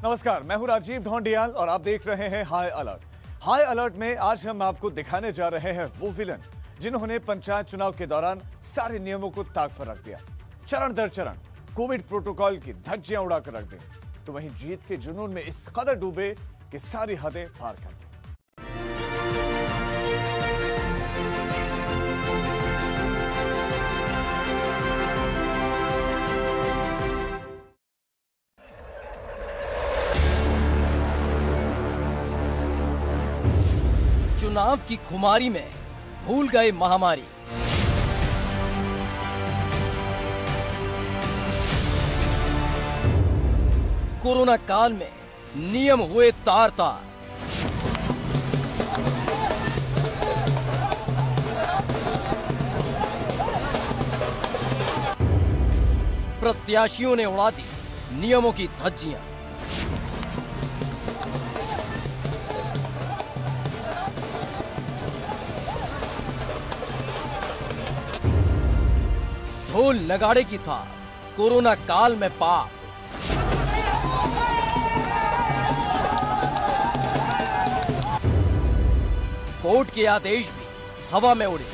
नमस्कार, मैं हूं राजीव ढोंडियाल और आप देख रहे हैं हाई अलर्ट। हाई अलर्ट में आज हम आपको दिखाने जा रहे हैं वो विलन जिन्होंने पंचायत चुनाव के दौरान सारे नियमों को ताक पर रख दिया, चरण दर चरण कोविड प्रोटोकॉल की धज्जियां उड़ाकर रख दी, तो वहीं जीत के जुनून में इस कदर डूबे कि सारी हदें पार कर दी। चुनाव की खुमारी में भूल गए महामारी। कोरोना काल में नियम हुए तार तार। प्रत्याशियों ने उड़ा दी नियमों की धज्जियां। ढोल नगाड़े की था कोरोना काल में पाप। कोर्ट के आदेश भी हवा में उड़े।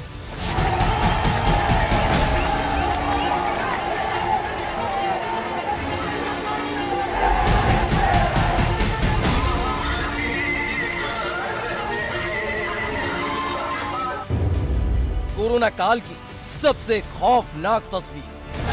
कोरोना काल की सबसे खौफनाक तस्वीर।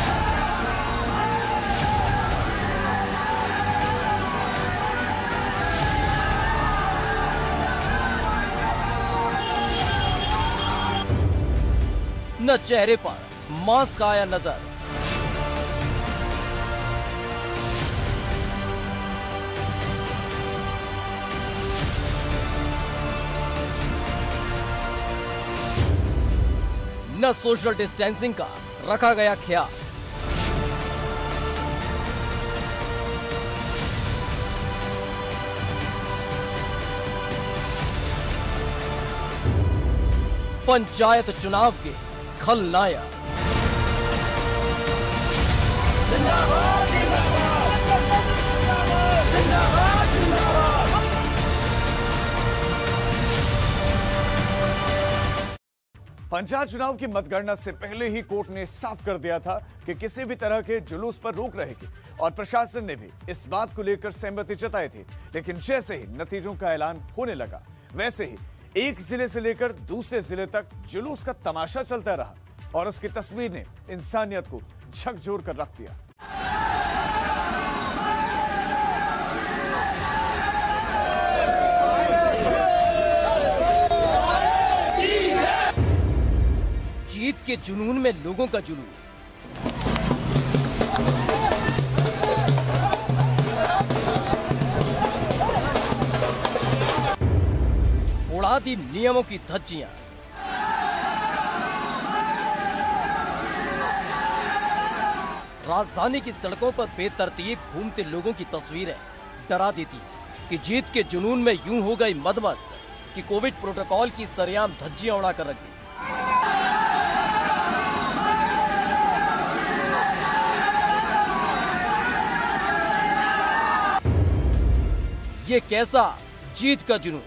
न चेहरे पर मास्क आया नजर, न सोशल डिस्टेंसिंग का रखा गया ख्याल। पंचायत चुनाव के खलनायक। पंचायत चुनाव की मतगणना से पहले ही कोर्ट ने साफ कर दिया था कि किसी भी तरह के जुलूस पर रोक रहेगी और प्रशासन ने भी इस बात को लेकर सहमति जताई थी। लेकिन जैसे ही नतीजों का ऐलान होने लगा, वैसे ही एक जिले से लेकर दूसरे जिले तक जुलूस का तमाशा चलता रहा और उसकी तस्वीर ने इंसानियत को झकझोर कर रख दिया। जीत के जुनून में लोगों का जुलूस। उड़ा दी नियमों की धज्जियां। राजधानी की सड़कों पर बेतरतीब घूमते लोगों की तस्वीरें डरा देती हैं कि जीत के जुनून में यूं हो गई मदमस्त कि कोविड प्रोटोकॉल की सरेआम धज्जियां उड़ाकर रख दी। ये कैसा जीत का जुनून।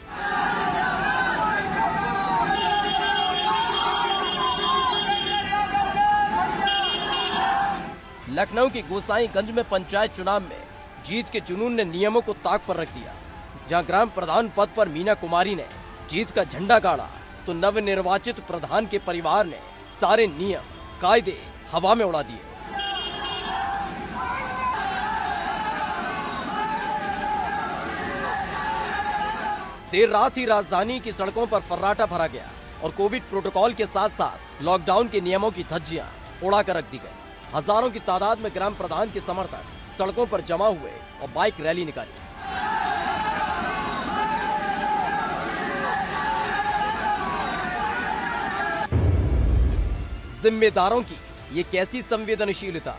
लखनऊ के गोसाईगंज में पंचायत चुनाव में जीत के जुनून ने नियमों को ताक पर रख दिया। जहां ग्राम प्रधान पद पर मीना कुमारी ने जीत का झंडा गाड़ा, तो नवनिर्वाचित प्रधान के परिवार ने सारे नियम कायदे हवा में उड़ा दिए। देर रात ही राजधानी की सड़कों पर फर्राटा भरा गया और कोविड प्रोटोकॉल के साथ साथ लॉकडाउन के नियमों की धज्जियां उड़ाकर रख दी गई। हजारों की तादाद में ग्राम प्रधान के समर्थक सड़कों पर जमा हुए और बाइक रैली निकाली। जिम्मेदारों की ये कैसी संवेदनशीलता।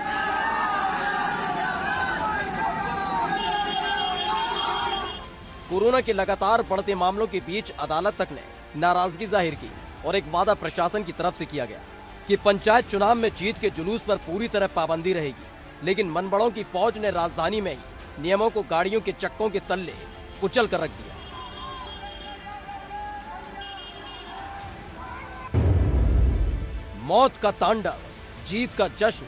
कोरोना के लगातार बढ़ते मामलों के बीच अदालत तक ने नाराजगी जाहिर की और एक वादा प्रशासन की तरफ से किया गया कि पंचायत चुनाव में जीत के जुलूस पर पूरी तरह पाबंदी रहेगी, लेकिन मनबड़ों की फौज ने राजधानी में ही नियमों को गाड़ियों के चक्कों के तल्ले कुचल कर रख दिया। मौत का तांडव, जीत का जश्न।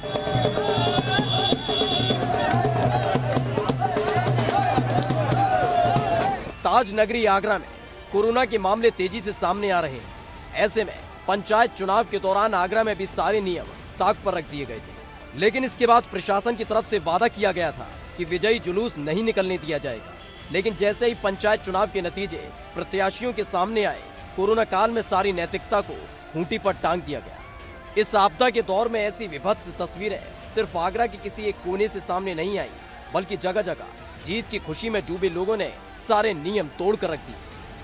ताज नगरी आगरा में कोरोना के मामले तेजी से सामने आ रहे हैं। ऐसे में पंचायत चुनाव के दौरान आगरा में भी सारे नियम ताक पर रख दिए गए थे, लेकिन इसके बाद प्रशासन की तरफ से वादा किया गया था कि विजयी जुलूस नहीं निकलने दिया जाएगा। लेकिन जैसे ही पंचायत चुनाव के नतीजे प्रत्याशियों के सामने आए, कोरोना काल में सारी नैतिकता को खूंटी पर टांग दिया गया। इस आपदा के दौर में ऐसी विभत्स तस्वीरें सिर्फ आगरा के किसी एक कोने से सामने नहीं आई, बल्कि जगह जगह जीत की खुशी में डूबे लोगों ने सारे नियम तोड़ कर रख दिए।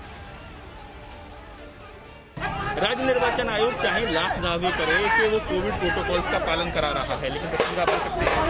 राज्य निर्वाचन आयोग चाहे लाख दावे करे कि वो कोविड प्रोटोकॉल्स का पालन करा रहा है, लेकिन आप देख सकते हैं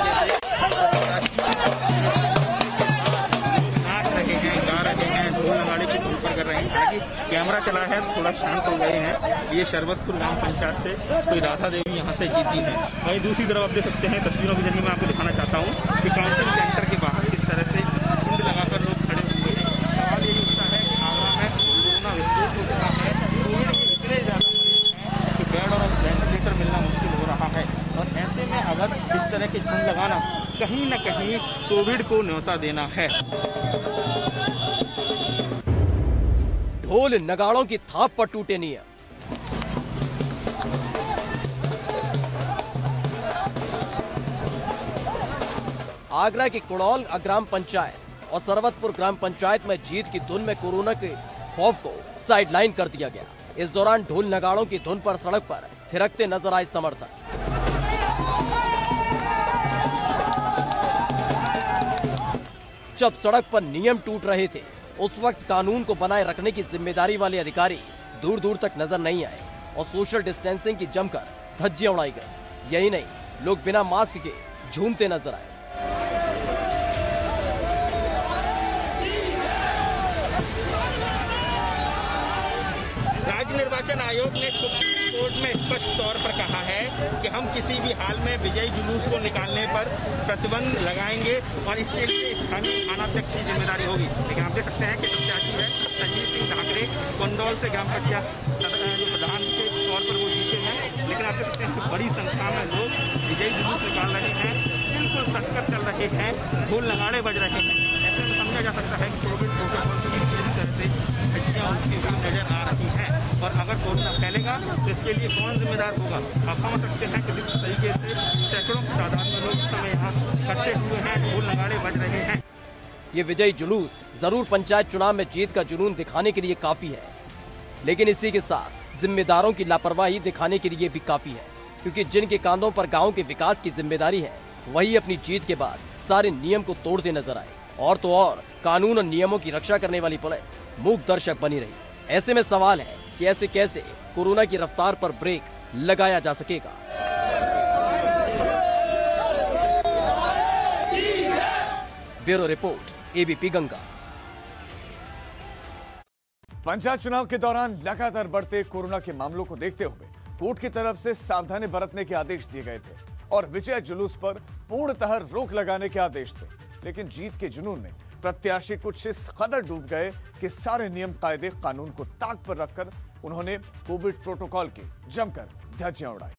नाच रहे हैं, गा रहे हैं, ढोल नगाड़े की धुन पर कर रहे हैं। हालांकि कैमरा चला है, थोड़ा शांत हो गए हैं। ये शरबतपुर ग्राम पंचायत से कोई राधा देवी यहाँ से जीती है। वहीं दूसरी तरफ आप देख सकते हैं, तस्वीरों के जरिए मैं आपको दिखाना चाहता हूँ कि काउंटिंग सेंटर के बाहर किस तरह से झुंड लगाकर लोग खड़े हुए हैं। सवाल यही उठता है कि आगरा में कोरोना विस्फोट हो चुका है, इतने ज्यादा मरीज हैं कि बेड और वेंटिलेटर मिलना मुश्किल हो रहा है। और ऐसे में अगर इस तरह के झुंड लगाना कहीं न कहीं कोविड को न्योता देना है। ढोल नगाड़ों की थाप पर टूटे नियम। आगरा की कुड़ौल ग्राम पंचायत और सरवतपुर ग्राम पंचायत में जीत की धुन में कोरोना के खौफ को साइडलाइन कर दिया गया। इस दौरान ढोल नगाड़ों की धुन पर सड़क पर थिरकते नजर आए समर्थक। जब सड़क पर नियम टूट रहे थे, उस वक्त कानून को बनाए रखने की जिम्मेदारी वाले अधिकारी दूर दूर तक नजर नहीं आए और सोशल डिस्टेंसिंग की जमकर धज्जियां उड़ाई गई। यही नहीं, लोग बिना मास्क के झूमते नजर आए। राज्य निर्वाचन आयोग ने सुप्रीम कोर्ट में स्पष्ट तौर पर कहा है कि हम किसी भी हाल में विजयी जुलूस को निकालने पर प्रतिबंध लगाएंगे और इसके लिए स्थानीय थानाध्यक्ष की जिम्मेदारी होगी। लेकिन आप देख सकते हैं कि प्रत्याशी है संजीव सिंह ठाकरे, कुंडौल से ग्राम पंचायत जो प्रधान के तौर पर वो जीते हैं। लेकिन आप देख सकते हैं कि बड़ी संख्या में लोग विजयी जुलूस निकाल रहे हैं, बिल्कुल कसकर चल रहे हैं, ढोल नगाड़े बज रहे हैं। ऐसे में समझा जा सकता है कि कोविड प्रोटोकॉल की पूरी तरह से धज्जियां उड़ती हुई नजर आ रही हैं। और अगर कोरोना फैलेगा तो इसके लिए कौन जिम्मेदार होगा? आप समझ सकते हैं कि जिस तरीके से सैकड़ों की तादाद में लोग इस समय यहाँ इकट्ठे हुए हैं, ढोल नगाड़े बज रहे हैं। ये विजयी जुलूस जरूर पंचायत चुनाव में जीत का जुनून दिखाने के लिए काफी है, लेकिन इसी के साथ जिम्मेदारों की लापरवाही दिखाने के लिए भी काफी है, क्योंकि जिनके कांधों पर गांव के विकास की जिम्मेदारी है, वही अपनी जीत के बाद सारे नियम को तोड़ते नजर आए। और तो और कानून और नियमों की रक्षा करने वाली पुलिस मूक दर्शक बनी रही। ऐसे में सवाल है कि ऐसे कैसे कोरोना की रफ्तार पर ब्रेक लगाया जा सकेगा। Bureau report, ABP Ganga. Panchayat चुनाव के दौरान लगातार बढ़ते कोरोना के मामलों को देखते हुए कोर्ट की तरफ से सावधानी बरतने के आदेश दिए गए थे और विजय जुलूस पर पूर्णतः रोक लगाने के आदेश थे। लेकिन जीत के जुनून में प्रत्याशी कुछ इस कदर डूब गए कि सारे नियम कायदे कानून को ताक पर रखकर उन्होंने कोविड प्रोटोकॉल की जमकर धज्जियां उड़ाई।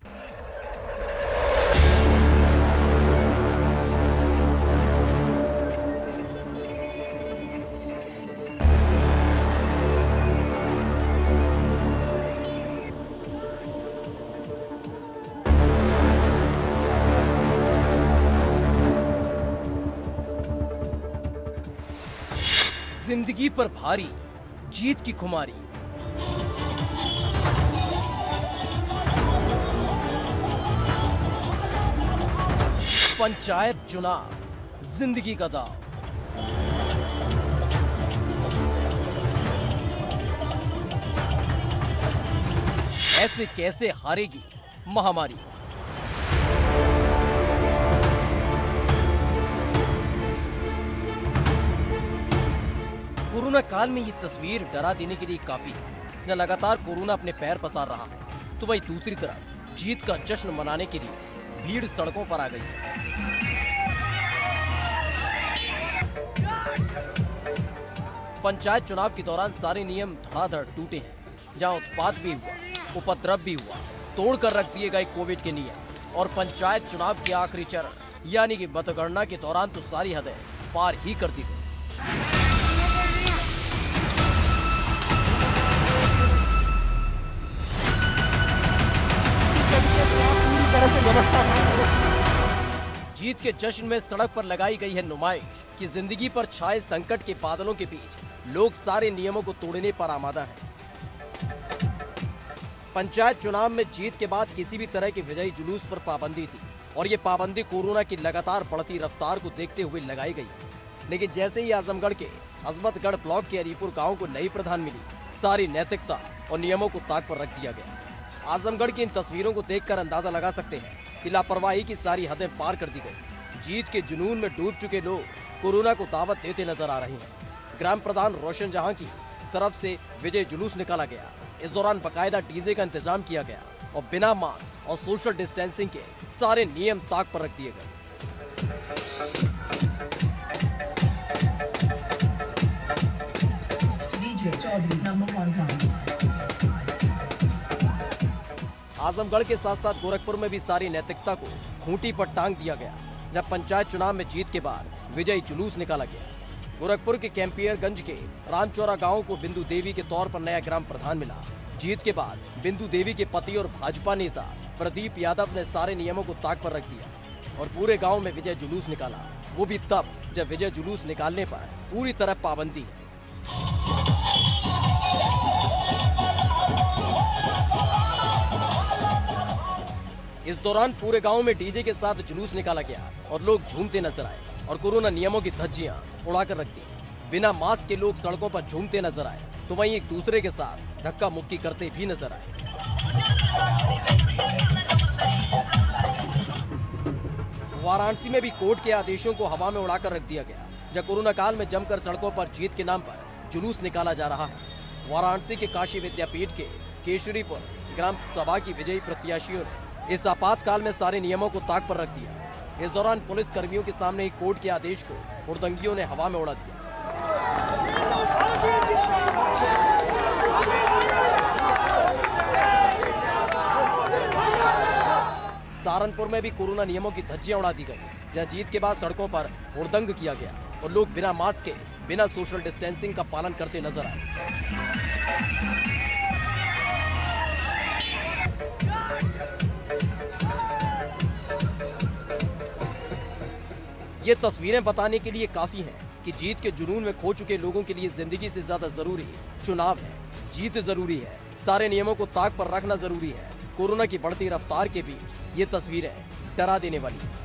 जिंदगी पर भारी जीत की खुमारी। पंचायत चुनाव, जिंदगी का दाव। ऐसे कैसे हारेगी महामारी। कोरोना काल में ये तस्वीर डरा देने के लिए काफी है। न लगातार कोरोना अपने पैर पसार रहा है, तो वहीं दूसरी तरफ जीत का जश्न मनाने के लिए भीड़ सड़कों पर आ गई है। पंचायत चुनाव के दौरान सारे नियम धड़ाधड़ टूटे हैं, जहां उत्पात भी हुआ, उपद्रव भी हुआ, तोड़ कर रख दिए गए कोविड के नियम। और पंचायत चुनाव के आखिरी चरण यानी कि मतगणना के दौरान तो सारी हदें पार ही कर दी गई। जीत के जश्न में सड़क पर लगाई गई है नुमाइश कि जिंदगी पर छाए संकट के बादलों के बीच लोग सारे नियमों को तोड़ने पर आमादा हैं। पंचायत चुनाव में जीत के बाद किसी भी तरह के विजयी जुलूस पर पाबंदी थी और ये पाबंदी कोरोना की लगातार बढ़ती रफ्तार को देखते हुए लगाई गई। लेकिन जैसे ही आजमगढ़ के अजमतगढ़ ब्लॉक के अलीपुर गांव को नई प्रधान मिली, सारी नैतिकता और नियमों को ताक पर रख दिया गया। आजमगढ़ की इन तस्वीरों को देखकर अंदाजा लगा सकते हैं कि लापरवाही की सारी हदें पार कर दी गई। जीत के जुनून में डूब चुके लोग कोरोना को दावत देते नजर आ रहे हैं। ग्राम प्रधान रोशन जहां की तरफ से विजय जुलूस निकाला गया। इस दौरान बकायदा डीजे का इंतजाम किया गया और बिना मास्क और सोशल डिस्टेंसिंग के सारे नियम ताक पर रख दिए गए। आजमगढ़ के साथ साथ गोरखपुर में भी सारी नैतिकता को खूंटी पर टांग दिया गया, जब पंचायत चुनाव में जीत के बाद विजयी जुलूस निकाला गया। गोरखपुर के कैंपियरगंज के रामचौरा गांव को बिंदु देवी के तौर पर नया ग्राम प्रधान मिला। जीत के बाद बिंदु देवी के पति और भाजपा नेता प्रदीप यादव ने सारे नियमों को ताक पर रख दिया और पूरे गांव में विजय जुलूस निकाला, वो भी तब जब विजय जुलूस निकालने पर पूरी तरह पाबंदी है। इस दौरान पूरे गांव में डीजे के साथ जुलूस निकाला गया और लोग झूमते नजर आए और कोरोना नियमों की धज्जियां उड़ाकर रख दी। बिना मास्क के लोग सड़कों पर झूमते नजर आए तो वहीं एक दूसरे के साथ धक्का मुक्की करते भी नजर आए। वाराणसी में भी कोर्ट के आदेशों को हवा में उड़ाकर रख दिया गया, जब कोरोना काल में जमकर सड़कों पर जीत के नाम पर जुलूस निकाला जा रहा है। वाराणसी के काशी विद्यापीठ के केशरीपुर ग्राम सभा की विजयी प्रत्याशियों ने इस आपातकाल में सारे नियमों को ताक पर रख दिया। इस दौरान पुलिस कर्मियों के सामने ही कोर्ट के आदेश को हुड़दंगियों ने हवा में उड़ा दिया। सहारनपुर में भी कोरोना नियमों की धज्जियां उड़ा दी गई, जहां जीत के बाद सड़कों पर हुड़दंग किया गया और लोग बिना मास्क के, बिना सोशल डिस्टेंसिंग का पालन करते नजर आए। ये तस्वीरें बताने के लिए काफी हैं कि जीत के जुनून में खो चुके लोगों के लिए जिंदगी से ज्यादा जरूरी चुनाव है। जीत जरूरी है, सारे नियमों को ताक पर रखना जरूरी है। कोरोना की बढ़ती रफ्तार के बीच ये तस्वीरें डरा देने वाली हैं।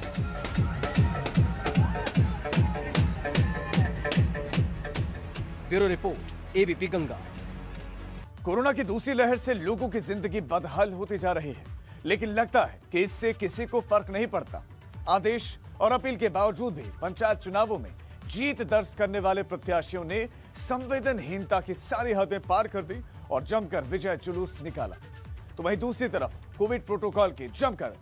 Bureau report, ABP Ganga. Corona की दूसरी लहर से लोगों की जिंदगी बदहाल होती जा रही है, लेकिन लगता है कि इससे किसी को फर्क नहीं पड़ता। आदेश और अपील के बावजूद भी पंचायत चुनावों में जीत दर्ज करने वाले प्रत्याशियों ने संवेदनहीनता की सारी हदें पार कर दी और जमकर विजय जुलूस निकाला। तो वहीं दूसरी तरफ कोविड प्रोटोकॉल की जमकर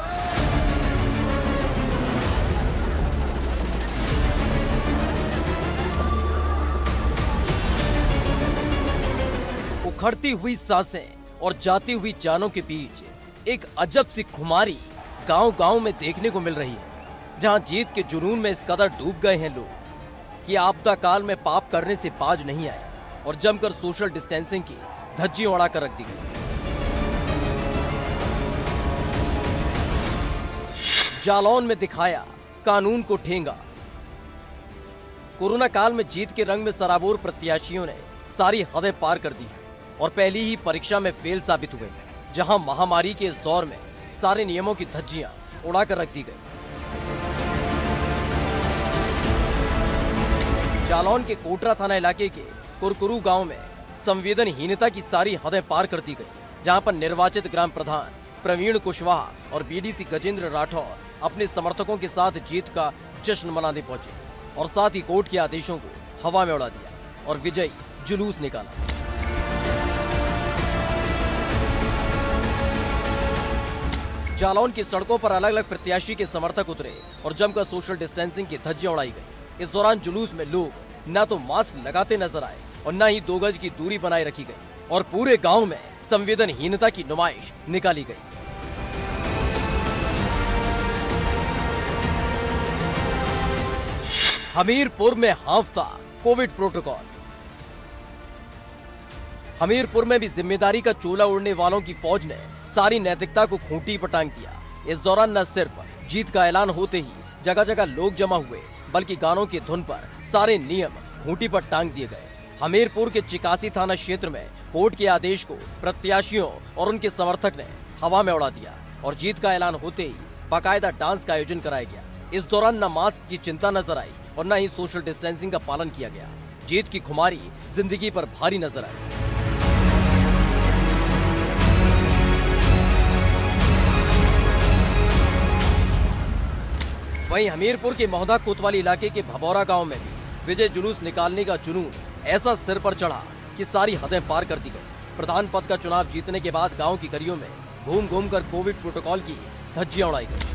उखड़ती हुई सांसें और जाती हुई जानों के बीच एक अजब सी खुमारी गांव-गांव में देखने को मिल रही है, जहां जीत के जुनून में इस कदर डूब गए हैं लोग कि आपदा काल में पाप करने से बाज नहीं आए और जमकर सोशल डिस्टेंसिंग की धज्जी उड़ाकर रख दी गई। जालौन में दिखाया कानून को ठेंगा। कोरोना काल में जीत के रंग में सराबोर प्रत्याशियों ने सारी हदें पार कर दी और पहली ही परीक्षा में फेल साबित हुए, जहां महामारी के इस दौर में सारे नियमों की धज्जियां उड़ाकर रख दी गई। जालौन के कोटरा थाना इलाके के कुरकुरू गांव में संवेदनहीनता की सारी हदें पार कर दी गई, जहां पर निर्वाचित ग्राम प्रधान प्रवीण कुशवाहा और बीडीसी गजेंद्र राठौर अपने समर्थकों के साथ जीत का जश्न मनाने पहुंचे और साथ ही कोर्ट के आदेशों को हवा में उड़ा दिया और विजयी जुलूस निकाला। जालौन की सड़कों पर अलग अलग प्रत्याशी के समर्थक उतरे और जमकर सोशल डिस्टेंसिंग की धज्जियां उड़ाई गई। इस दौरान जुलूस में लोग न तो मास्क लगाते नजर आए और न ही 2 गज की दूरी बनाए रखी गई और पूरे गांव में संवेदनहीनता की नुमाइश निकाली गई। हमीरपुर में हांफता कोविड प्रोटोकॉल। हमीरपुर में भी जिम्मेदारी का चोला उड़ने वालों की फौज ने सारी नैतिकता को खूंटी पर टांग दिया। इस दौरान न सिर्फ जीत का ऐलान होते ही जगह जगह लोग जमा हुए, बल्कि गानों की धुन पर सारे नियम खूंटी पर टांग दिए गए। हमीरपुर के चिकासी थाना क्षेत्र में कोर्ट के आदेश को प्रत्याशियों और उनके समर्थक ने हवा में उड़ा दिया और जीत का ऐलान होते ही बाकायदा डांस का आयोजन कराया गया। इस दौरान न मास्क की चिंता नजर आई और न ही सोशल डिस्टेंसिंग का पालन किया गया। जीत की खुमारी जिंदगी पर भारी नजर आई। वहीं हमीरपुर के मोहदा कोतवाली इलाके के भभौरा गांव में भी विजय जुलूस निकालने का जुनून ऐसा सिर पर चढ़ा कि सारी हदें पार कर दी गई। प्रधान पद का चुनाव जीतने के बाद गांव की गलियों में घूम घूम कर कोविड प्रोटोकॉल की धज्जियां उड़ाई गई।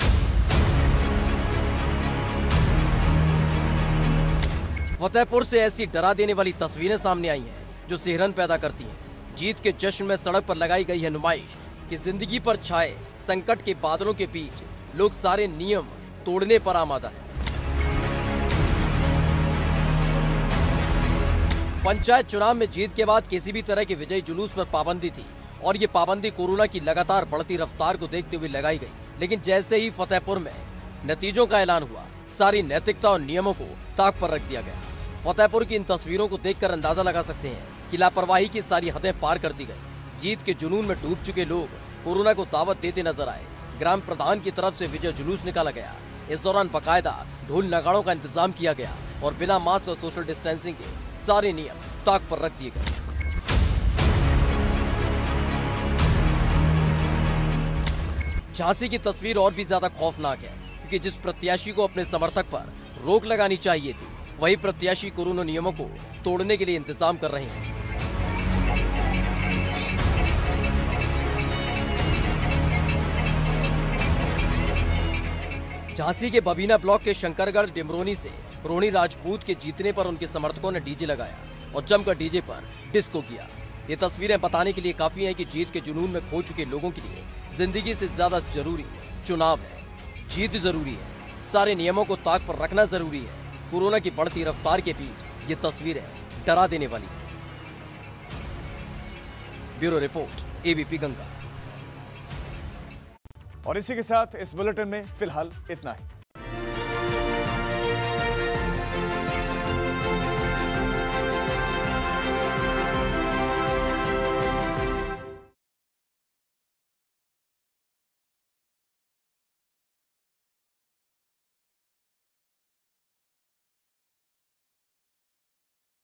फतेहपुर से ऐसी डरा देने वाली तस्वीरें सामने आई हैं जो सिहरन पैदा करती हैं। जीत के जश्न में सड़क पर लगाई गई है नुमाइश कि जिंदगी पर छाए संकट के बादलों के बीच लोग सारे नियम तोड़ने पर आमादा है। पंचायत चुनाव में जीत के बाद किसी भी तरह के विजयी जुलूस पर पाबंदी थी और ये पाबंदी कोरोना की लगातार बढ़ती रफ्तार को देखते हुए लगाई गई। लेकिन जैसे ही फतेहपुर में नतीजों का ऐलान हुआ, सारी नैतिकता और नियमों को ताक पर रख दिया गया। फतेहपुर की इन तस्वीरों को देखकर अंदाजा लगा सकते हैं कि लापरवाही की सारी हदें पार कर दी गई। जीत के जुनून में डूब चुके लोग कोरोना को दावत देते नजर आए। ग्राम प्रधान की तरफ से विजय जुलूस निकाला गया। इस दौरान बाकायदा ढोल नगाड़ों का इंतजाम किया गया और बिना मास्क और सोशल डिस्टेंसिंग के सारे नियम ताक पर रख दिए गए। झांसी की तस्वीर और भी ज्यादा खौफनाक है, क्योंकि जिस प्रत्याशी को अपने समर्थक पर रोक लगानी चाहिए थी, वही प्रत्याशी कोरोना नियमों को तोड़ने के लिए इंतजाम कर रहे हैं। झांसी के बबीना ब्लॉक के शंकरगढ़ डिमरोनी से रोहिणी राजपूत के जीतने पर उनके समर्थकों ने डीजे लगाया और जमकर डीजे पर डिस्को किया। ये तस्वीरें बताने के लिए काफी हैं कि जीत के जुनून में खो चुके लोगों के लिए जिंदगी से ज्यादा जरूरी चुनाव है। जीत जरूरी है, सारे नियमों को ताक पर रखना जरूरी है। कोरोना की बढ़ती रफ्तार के बीच ये तस्वीरें डरा देने वाली हैं। Bureau report, ABP Ganga. और इसी के साथ इस बुलेटिन में फिलहाल इतना ही।